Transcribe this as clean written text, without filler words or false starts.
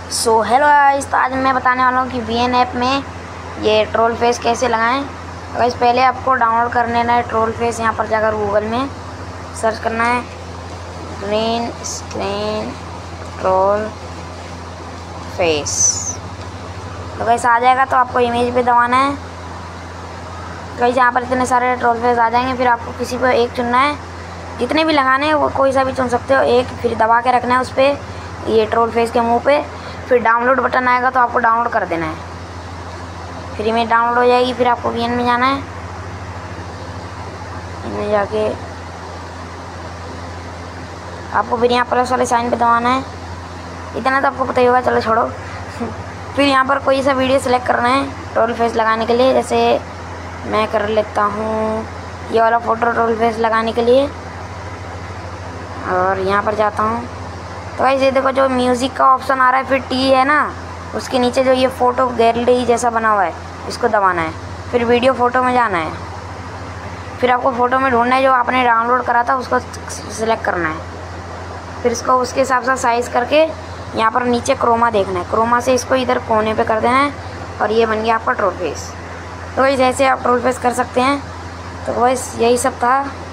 So hello guys, तो आज मैं बताने वाला हूँ कि VN ऐप में ये ट्रोल फेस कैसे लगाएं। तो गाइस पहले आपको डाउनलोड कर लेना है ट्रोल फेस। यहाँ पर जाकर गूगल में सर्च करना है ग्रीन स्क्रीन ट्रोल फेस। तो गाइस आ जाएगा, तो आपको इमेज पे दबाना है। गाइस यहाँ पर इतने सारे ट्रोल फेस आ जाएंगे, फिर आपको किसी को एक चुनना है। जितने भी लगाने हैं वो कोई सा भी चुन सकते हो एक, फिर दबा के रखना है उस पर, ये ट्रोल फेस के मुंह पे। फिर डाउनलोड बटन आएगा तो आपको डाउनलोड कर देना है। फिर इमेज डाउनलोड हो जाएगी, फिर आपको VN में जाना है। इनमें जाके आपको फिर यहाँ प्लस वाले साइन पे दबाना है। इतना तो आपको पता ही होगा, चलो छोड़ो। फिर यहाँ पर कोई सा वीडियो सेलेक्ट करना है ट्रोल फेस लगाने के लिए। जैसे मैं कर लेता हूँ ये वाला फ़ोटो ट्रोल फेस लगाने के लिए, और यहाँ पर जाता हूँ। तो गाइस ये देखो, जो म्यूज़िक का ऑप्शन आ रहा है, फिर T है ना, उसके नीचे जो ये फ़ोटो गैलरी जैसा बना हुआ है, इसको दबाना है। फिर वीडियो फ़ोटो में जाना है। फिर आपको फ़ोटो में ढूंढना है जो आपने डाउनलोड करा था, उसको सिलेक्ट करना है। फिर इसको उसके हिसाब से साइज़ करके यहाँ पर नीचे क्रोमा देखना है। क्रोमा से इसको इधर कोने पे कर देना है, और ये बन गया आपका ट्रोल फेस। तो गाइस ऐसे आप ट्रोल फेस कर सकते हैं। तो गाइस यही सब था।